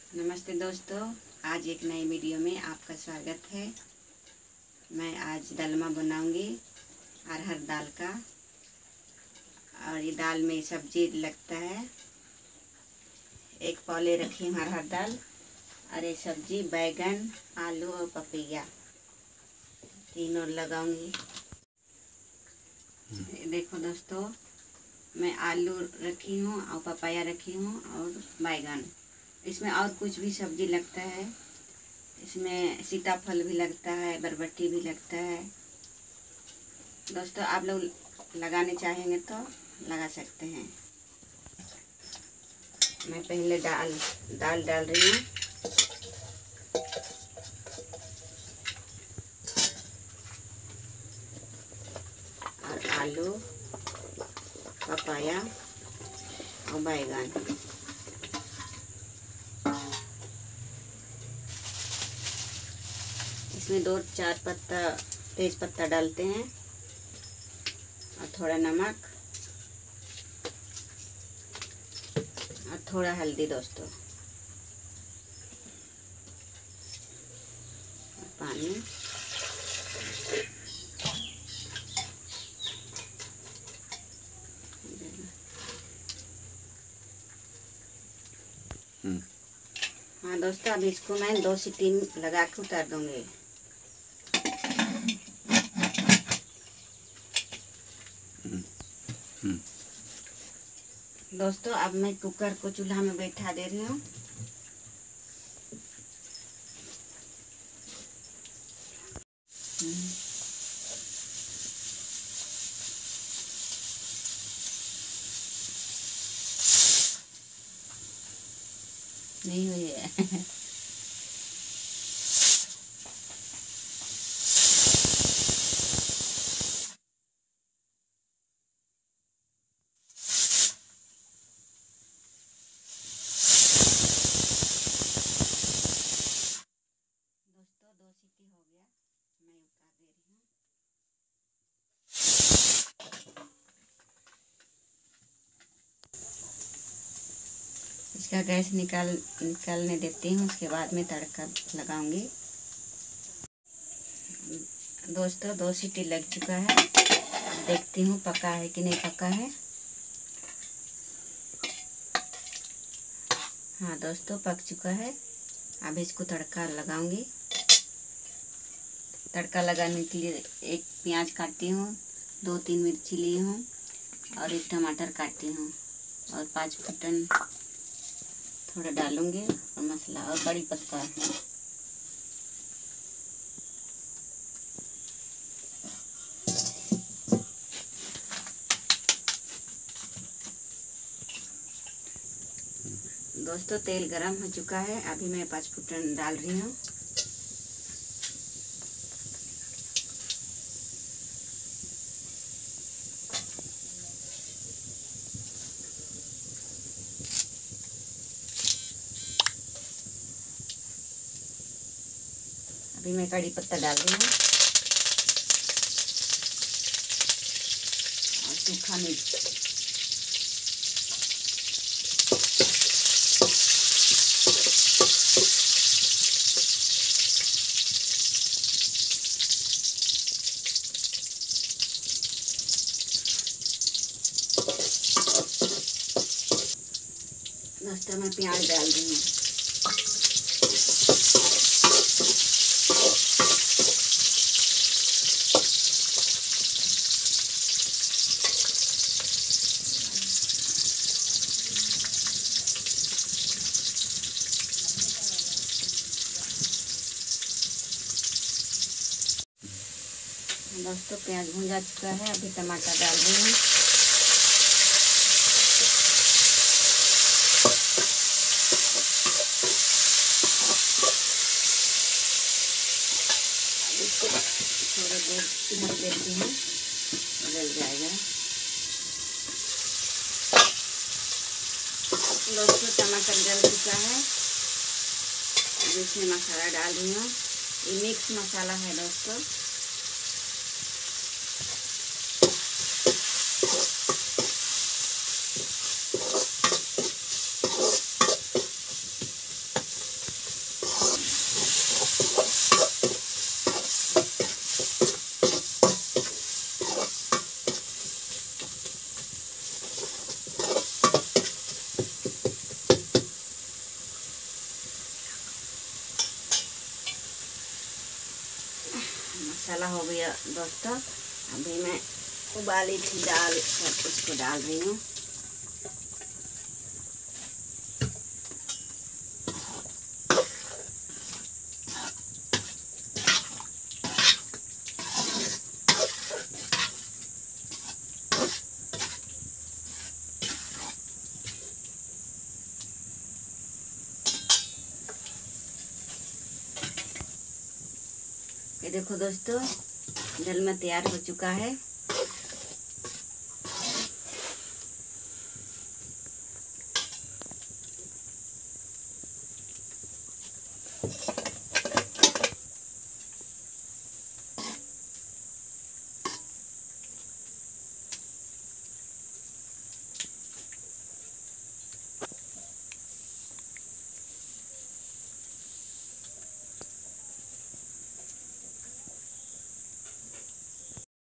नमस्ते दोस्तों, आज एक नई वीडियो में आपका स्वागत है। मैं आज dalma बनाऊंगी अरहर दाल का। और ये दाल में सब्जी लगता है। एक पौले रखी हूँ अरहर दाल और ये सब्जी बैगन, आलू और पपैया तीनों लगाऊंगी। देखो दोस्तों, मैं आलू रखी हूँ और पपाया रखी हूँ और बैगन। इसमें और कुछ भी सब्जी लगता है। इसमें सीताफल भी लगता है, बरबट्टी भी लगता है। दोस्तों, आप लोग लगाने चाहेंगे तो लगा सकते हैं। मैं पहले दाल डाल रही हूँ। और आलू, पपाया और बैगन। इसमें 2-4 पत्ता तेज पत्ता डालते हैं और थोड़ा नमक और थोड़ा हल्दी दोस्तों, और पानी। हाँ दोस्तों, अब इसको मैं 2 सीटी लगा के उतार दूंगी। दोस्तों, अब मैं कुकर को चूल्हा में बैठा दे रही हूँ। नहीं हुई है। दोस्तों, 2 सीटी हो गया, मैं उतार दे रही हूँ। इसका गैस निकालने देती हूँ, उसके बाद में तड़का लगाऊंगी। दोस्तों, 2 सीटी लग चुका है। देखती हूँ पका है कि नहीं पका है। हाँ दोस्तों, पक चुका है। अब इसको तड़का लगाऊंगी। तड़का लगाने के लिए एक प्याज काटती हूँ, 2-3 मिर्ची ली हूँ और एक टमाटर काटती हूँ और 5 फुटन थोड़ा डालूंगी और मसाला और कड़ी पत्ता। दोस्तों, तेल गरम हो चुका है। अभी मैं 5 फुटन डाल रही हूँ। अभी मैं कड़ी पत्ता डाल रही हूँ और सूखा मिर्च। दोस्तों, मैं प्याज डाल रही हूँ। दोस्तों, प्याज भुन चुका है। अभी टमाटर डाल रही हूँ। इसको थोड़ा देर ढक देती हूँ, गल जाएगा। दोस्तों, टमाटर गल चुका है। अब इसमें मसाला डाल रही हूँ। ये मिक्स मसाला है दोस्तों। मसाला हो गया दोस्तों। अभी मैं उबाली थी दाल सब उसको डाल रही हूँ। ये देखो दोस्तों, दालमा तैयार हो चुका है।